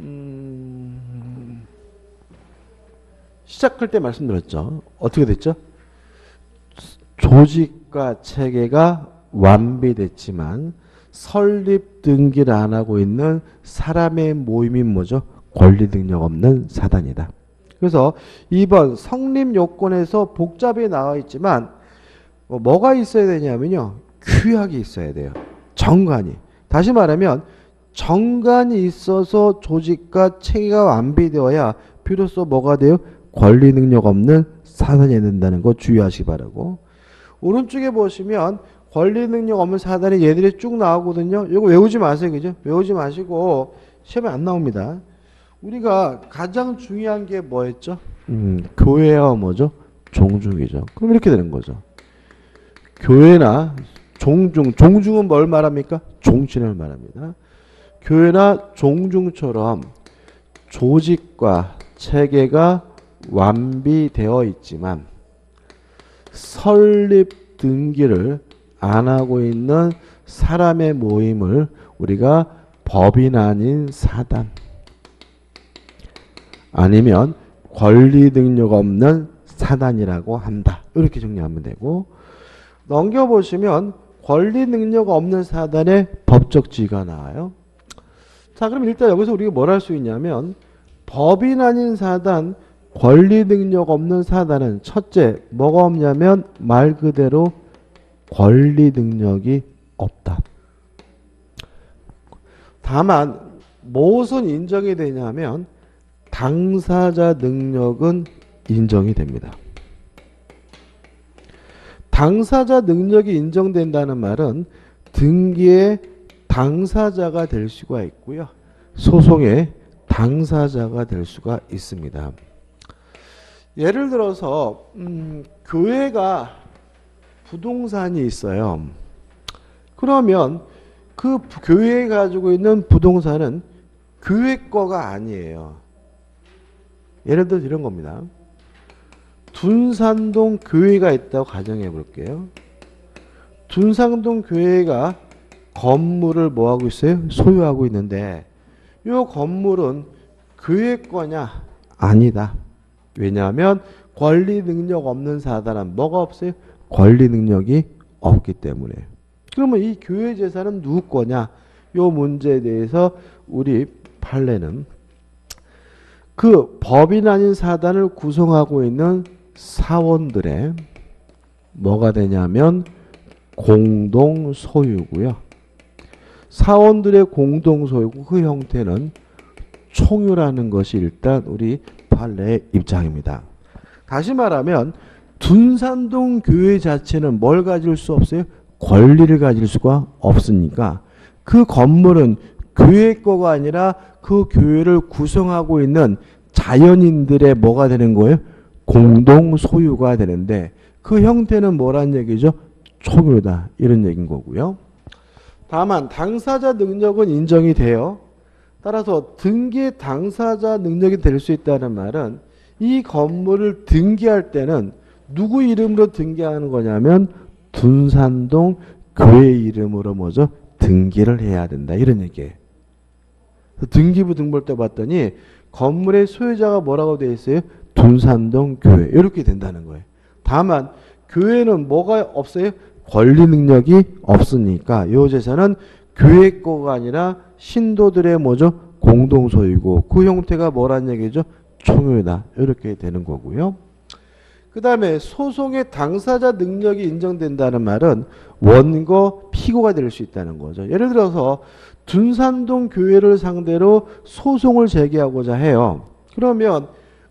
음, 시작할 때 말씀드렸죠. 어떻게 됐죠? 조직과 체계가 완비됐지만 설립 등기를 안 하고 있는 사람의 모임인 뭐죠? 권리 능력 없는 사단이다. 그래서 이 번 성립 요건에서 복잡히 나와 있지만 뭐 뭐가 있어야 되냐면요. 규약이 있어야 돼요. 정관이. 다시 말하면 정관이 있어서 조직과 체계가 완비되어야 비로소 뭐가 돼요? 권리 능력 없는 사단이 된다는 거 주의하시기 바라고. 오른쪽에 보시면 권리 능력 없는 사단이 얘들이 쭉 나오거든요. 이거 외우지 마세요. 그죠? 외우지 마시고 시험에 안 나옵니다. 우리가 가장 중요한 게 뭐였죠? 음, 교회와 뭐죠? 종중이죠. 그럼 이렇게 되는 거죠. 교회나 종중, 종중은 뭘 말합니까? 종신을 말합니다. 교회나 종중처럼 조직과 체계가 완비되어 있지만 설립 등기를 안 하고 있는 사람의 모임을 우리가 법인 아닌 사단 아니면 권리 능력 없는 사단이라고 한다. 이렇게 정리하면 되고, 넘겨보시면 권리 능력 없는 사단의 법적 지위가 나와요. 자, 그럼 일단 여기서 우리가 뭘 할 수 있냐면 법인 아닌 사단, 권리 능력 없는 사단은 첫째 뭐가 없냐면 말 그대로 권리 능력이 없다. 다만 무엇은 인정이 되냐면 당사자 능력은 인정이 됩니다. 당사자 능력이 인정된다는 말은 등기의 당사자가 될 수가 있고요. 소송의 당사자가 될 수가 있습니다. 예를 들어서 음, 교회가 부동산이 있어요. 그러면 그 교회가 가지고 있는 부동산은 교회 거가 아니에요. 예를 들어 이런 겁니다. 둔산동 교회가 있다고 가정해 볼게요. 둔산동 교회가 건물을 뭐하고 있어요? 소유하고 있는데 이 건물은 교회 거냐? 아니다. 왜냐하면 권리 능력 없는 사단은 뭐가 없어요? 권리 능력이 없기 때문에. 그러면 이 교회 재산은 누구 거냐? 이 문제에 대해서 우리 판례는 그 법인 아닌 사단을 구성하고 있는 사원들의 뭐가 되냐면 공동 소유고요. 사원들의 공동 소유고 그 형태는 총유라는 것이 일단 우리 판례의 입장입니다. 다시 말하면 둔산동 교회 자체는 뭘 가질 수 없어요? 권리를 가질 수가 없으니까 그 건물은 교회 거가 아니라 그 교회를 구성하고 있는 자연인들의 뭐가 되는 거예요? 공동 소유가 되는데 그 형태는 뭐란 얘기죠? 총유다. 이런 얘기인 거고요. 다만 당사자 능력은 인정이 돼요. 따라서 등기 당사자 능력이 될 수 있다는 말은 이 건물을 등기할 때는 누구 이름으로 등기하는 거냐면 둔산동 교회 이름으로 뭐죠? 등기를 해야 된다. 이런 얘기예요. 등기부 등본을 봤더니 건물의 소유자가 뭐라고 되어 있어요? 둔산동 교회. 이렇게 된다는 거예요. 다만 교회는 뭐가 없어요? 권리 능력이 없으니까 이 재산은 교회 거가 아니라 신도들의 뭐죠? 공동 소유고 그 형태가 뭐란 얘기죠? 총유다. 이렇게 되는 거고요. 그 다음에 소송의 당사자 능력이 인정된다는 말은 원고, 피고가 될 수 있다는 거죠. 예를 들어서 둔산동 교회를 상대로 소송을 제기하고자 해요. 그러면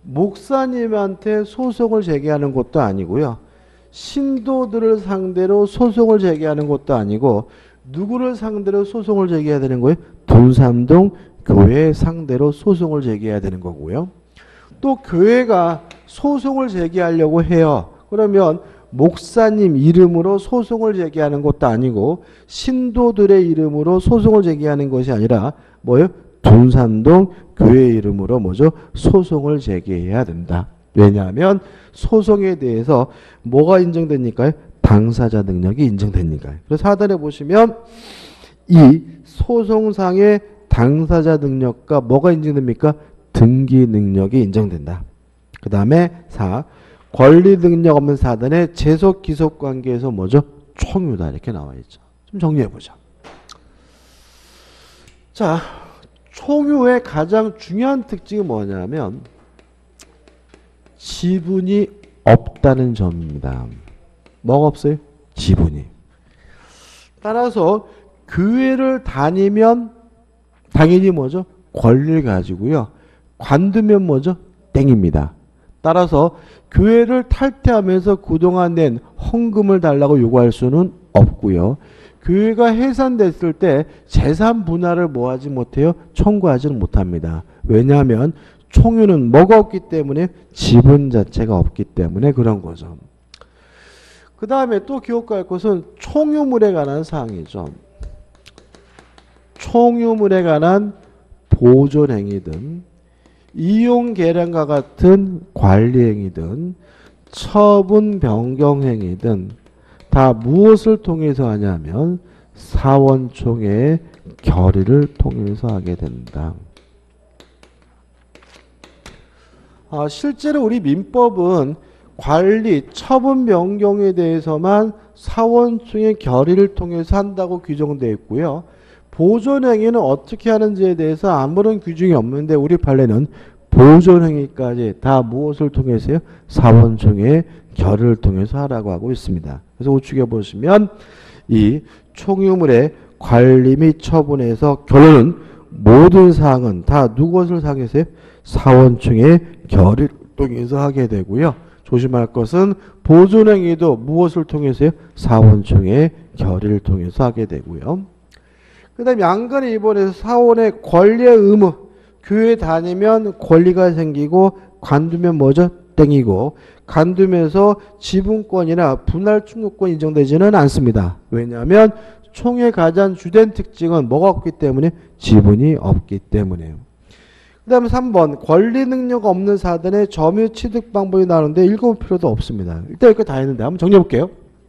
목사님한테 소송을 제기하는 것도 아니고요. 신도들을 상대로 소송을 제기하는 것도 아니고 누구를 상대로 소송을 제기해야 되는 거예요? 둔산동 교회 상대로 소송을 제기해야 되는 거고요. 또 교회가 소송을 제기하려고 해요. 그러면 목사님 이름으로 소송을 제기하는 것도 아니고 신도들의 이름으로 소송을 제기하는 것이 아니라 뭐예요? 둔산동 교회 이름으로 뭐죠? 소송을 제기해야 된다. 왜냐하면 소송에 대해서 뭐가 인정되니까요? 당사자 능력이 인정되니까요. 그래서 하단에 보시면 이 소송상의 당사자 능력과 뭐가 인정됩니까? 등기 능력이 인정된다. 그 다음에 사. 권리 능력 없는 사단의 제속 기속 관계에서 뭐죠? 총유다. 이렇게 나와 있죠. 좀 정리해 보자. 자, 총유의 가장 중요한 특징이 뭐냐면 지분이 없다는 점입니다. 뭐가 없어요? 지분이. 따라서 교회를 다니면 당연히 뭐죠? 권리를 가지고요. 관두면 뭐죠? 땡입니다. 따라서 교회를 탈퇴하면서 그동안 낸 헌금을 달라고 요구할 수는 없고요. 교회가 해산됐을 때 재산 분할을 뭐하지 못해요? 청구하지는 못합니다. 왜냐하면 총유는 뭐가 없기 때문에 지분 자체가 없기 때문에 그런 거죠. 그 다음에 또 기억할 것은 총유물에 관한 사항이죠. 총유물에 관한 보존행위든 이용 계량과 같은 관리행위든 처분 변경행위든 다 무엇을 통해서 하냐면 사원총회의 결의를 통해서 하게 된다. 아, 실제로 우리 민법은 관리, 처분 변경에 대해서만 사원총회 결의를 통해서 한다고 규정되어 있고요. 보존행위는 어떻게 하는지에 대해서 아무런 규정이 없는데 우리 판례는 보존행위까지 다 무엇을 통해서요? 사원총회의 결의를 통해서 하라고 하고 있습니다. 그래서 우측에 보시면 이 총유물의 관리 및 처분에서 결론은 모든 사항은 다 누구를 사항에서요? 사원총회의 결의를 통해서 하게 되고요. 조심할 것은 보존행위도 무엇을 통해서요? 사원총회의 결의를 통해서 하게 되고요. 그 다음에 양간의 입원에서 사원의 권리의 의무, 교회 다니면 권리가 생기고 관두면 뭐죠? 땡이고 관두면서 지분권이나 분할 충족권 인정되지는 않습니다. 왜냐하면 총의 가장 주된 특징은 뭐가 없기 때문에 지분이 없기 때문에요. 그 다음에 삼 번 권리 능력 없는 사단의 점유 취득 방법이 나오는데 읽어볼 필요도 없습니다. 일단 이렇게 다 했는데 한번 정리해 볼게요.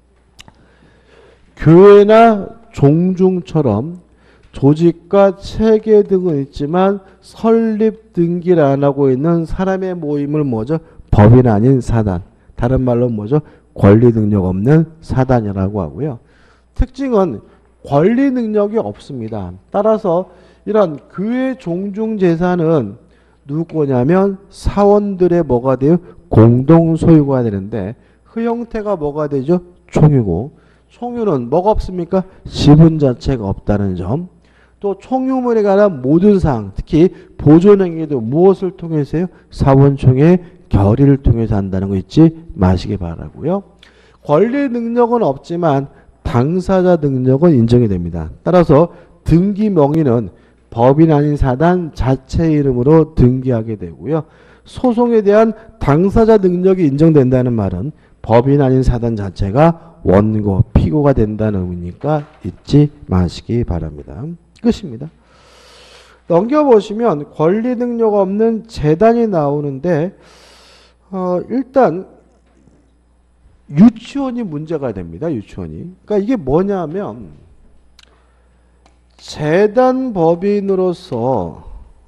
교회나 종중처럼 조직과 체계 등은 있지만 설립 등기를 안 하고 있는 사람의 모임을 뭐죠? 법인 아닌 사단. 다른 말로 뭐죠? 권리 능력 없는 사단이라고 하고요. 특징은 권리 능력이 없습니다. 따라서 이런 교회 종중 재산은 누구 거냐면 사원들의 뭐가 돼요? 공동 소유가 되는데 그 형태가 뭐가 되죠? 총유고 총유는 뭐가 없습니까? 지분 자체가 없다는 점. 또 총유물에 관한 모든 사항, 특히 보존행위도 무엇을 통해서요? 사원총회 결의를 통해서 한다는 거 잊지 마시기 바라고요. 권리 능력은 없지만 당사자 능력은 인정이 됩니다. 따라서 등기 명의는 법인 아닌 사단 자체 이름으로 등기하게 되고요. 소송에 대한 당사자 능력이 인정된다는 말은 법인 아닌 사단 자체가 원고, 피고가 된다는 의미니까 잊지 마시기 바랍니다. 끝입니다. 넘겨보시면 권리 능력 없는 재단이 나오는데 어, 일단 유치원이 문제가 됩니다. 유치원이. 그러니까 이게 뭐냐면 재단 법인으로서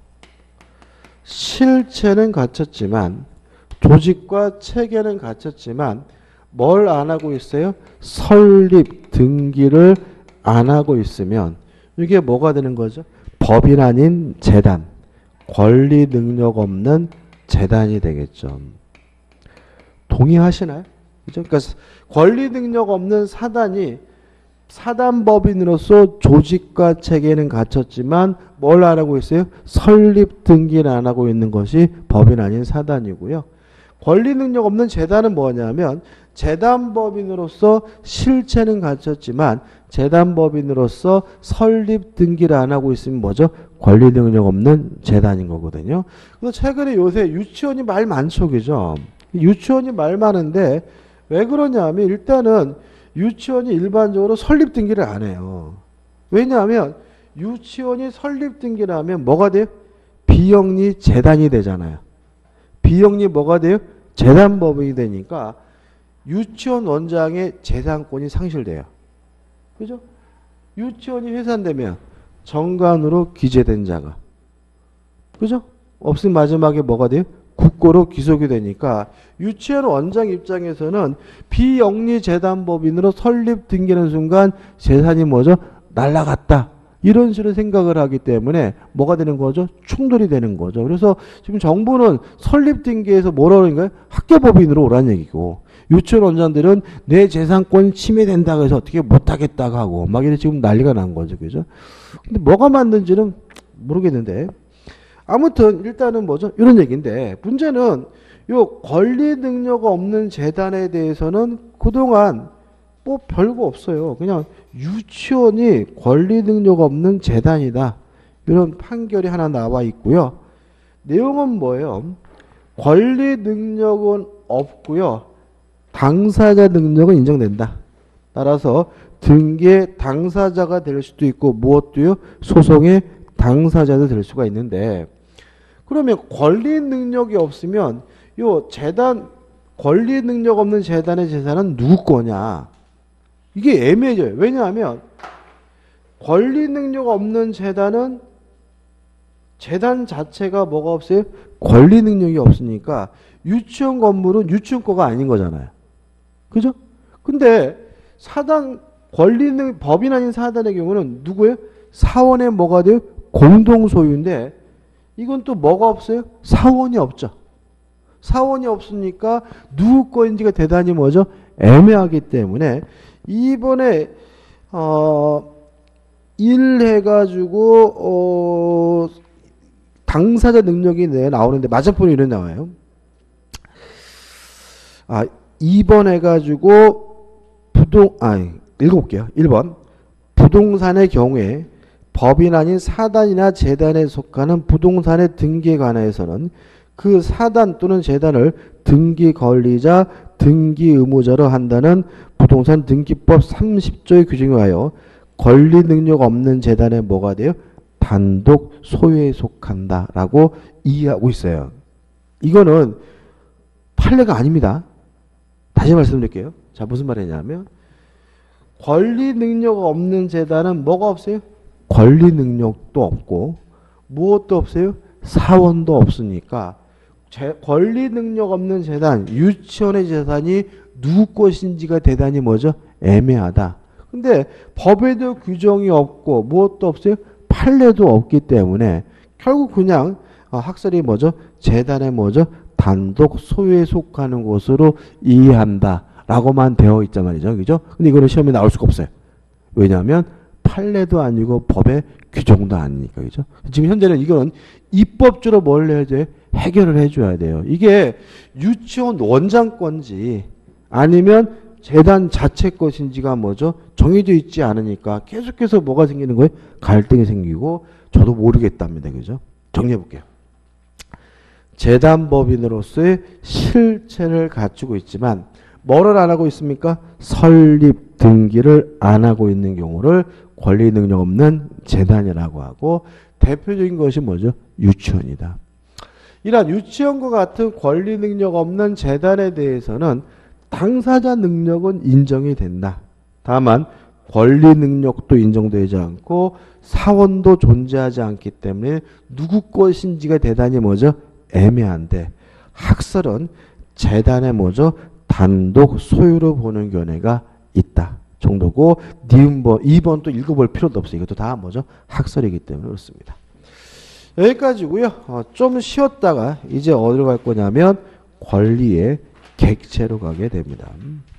실체는 갖췄지만 조직과 체계는 갖췄지만 뭘 안 하고 있어요? 설립 등기를 안 하고 있으면 이게 뭐가 되는 거죠? 법인 아닌 재단, 권리 능력 없는 재단이 되겠죠. 동의하시나요? 그죠? 그러니까 권리 능력 없는 사단이 사단법인으로서 조직과 체계는 갖췄지만 뭘 안 하고 있어요? 설립 등기를 안 하고 있는 것이 법인 아닌 사단이고요. 권리 능력 없는 재단은 뭐냐면 재단법인으로서 실체는 갖췄지만 재단법인으로서 설립 등기를 안 하고 있으면 뭐죠? 권리 능력 없는 재단인 거거든요. 그래서 최근에 요새 유치원이 말 많죠, 그죠? 유치원이 말 많은데 왜 그러냐면 일단은 유치원이 일반적으로 설립 등기를 안 해요. 왜냐하면 유치원이 설립 등기를 하면 뭐가 돼요? 비영리 재단이 되잖아요. 비영리 뭐가 돼요? 재단법인이 되니까 유치원 원장의 재산권이 상실돼요. 그죠? 유치원이 해산되면 정관으로 기재된 자가 그죠? 없으면 마지막에 뭐가 돼요? 국고로 기속이 되니까 유치원 원장 입장에서는 비영리 재단법인으로 설립 등기는 순간 재산이 뭐죠? 날라갔다. 이런 식으로 생각을 하기 때문에 뭐가 되는 거죠? 충돌이 되는 거죠. 그래서 지금 정부는 설립등기에서 뭐라고 하는 거예요? 학교법인으로 오라는 얘기고, 유치원 원장들은 내 재산권 침해된다고 해서 어떻게 못하겠다고 하고 막 이래 지금 난리가 난 거죠. 그죠? 근데 뭐가 맞는지는 모르겠는데, 아무튼 일단은 뭐죠? 이런 얘기인데, 문제는 요 권리 능력 없는 재단에 대해서는 그동안 뭐 별거 없어요. 그냥 유치원이 권리 능력 없는 재단이다, 이런 판결이 하나 나와 있고요. 내용은 뭐예요? 권리 능력은 없고요, 당사자 능력은 인정된다. 따라서 등기의 당사자가 될 수도 있고 무엇도요? 소송의 당사자도 될 수가 있는데, 그러면 권리 능력이 없으면 요 재단, 권리 능력 없는 재단의 재산은 누구 거냐? 이게 애매해져요. 왜냐하면 권리 능력 없는 재단은 재단 자체가 뭐가 없어요? 권리 능력이 없으니까 유치원 건물은 유치원 거가 아닌 거잖아요. 그죠? 근데 사단, 권리 능, 법인 아닌 사단의 경우는 누구예요? 사원의 뭐가 돼요? 공동 소유인데, 이건 또 뭐가 없어요? 사원이 없죠. 사원이 없으니까 누구 거인지가 대단히 뭐죠? 애매하기 때문에 이번에 어 일 해가지고 어 당사자 능력이 네, 나오는데 맞은편이 이런 나와요. 아, 이 번 해가지고 부동 아 읽어볼게요. 일 번 부동산의 경우에 법인 아닌 사단이나 재단에 속하는 부동산의 등기에 관하여서는 그 사단 또는 재단을 등기 권리자, 등기 의무자로 한다는 부동산 등기법 삼십 조의 규정에 의하여 권리 능력 없는 재단에 뭐가 돼요? 단독 소유에 속한다 라고 이해하고 있어요. 이거는 판례가 아닙니다. 다시 말씀드릴게요. 자, 무슨 말이냐면 권리 능력 없는 재단은 뭐가 없어요? 권리 능력도 없고 무엇도 없어요? 사원도 없으니까 제, 권리 능력 없는 재단, 유치원의 재산이 누구 것인지가 대단히 뭐죠? 애매하다. 근데 법에도 규정이 없고 무엇도 없어요? 판례도 없기 때문에 결국 그냥 학설이 뭐죠? 재단의 뭐죠? 단독 소유에 속하는 것으로 이해한다 라고만 되어 있단 말이죠. 그죠? 근데 이거는 시험에 나올 수가 없어요. 왜냐하면 판례도 아니고 법의 규정도 아니니까. 그죠? 지금 현재는 이거는 입법주로 뭘 해야 돼? 해결을 해줘야 돼요. 이게 유치원 원장 건지 아니면 재단 자체 것인지가 뭐죠? 정해져 있지 않으니까 계속해서 뭐가 생기는 거예요? 갈등이 생기고 저도 모르겠답니다. 그죠? 정리해 볼게요. 재단법인으로서의 실체를 갖추고 있지만 뭐를 안 하고 있습니까? 설립 등기를 안 하고 있는 경우를 권리 능력 없는 재단이라고 하고, 대표적인 것이 뭐죠? 유치원이다. 이러한 유치원과 같은 권리 능력 없는 재단에 대해서는 당사자 능력은 인정이 된다. 다만 권리 능력도 인정되지 않고 사원도 존재하지 않기 때문에 누구 것인지가 대단히 뭐죠? 애매한데, 학설은 재단의 뭐죠? 단독 소유로 보는 견해가 있다 정도고, 니은번, 이 번 또 읽어볼 필요도 없어요. 이것도 다 뭐죠? 학설이기 때문에 그렇습니다. 여기까지고요. 어, 좀 쉬었다가 이제 어디로 갈 거냐면 권리의 객체로 가게 됩니다.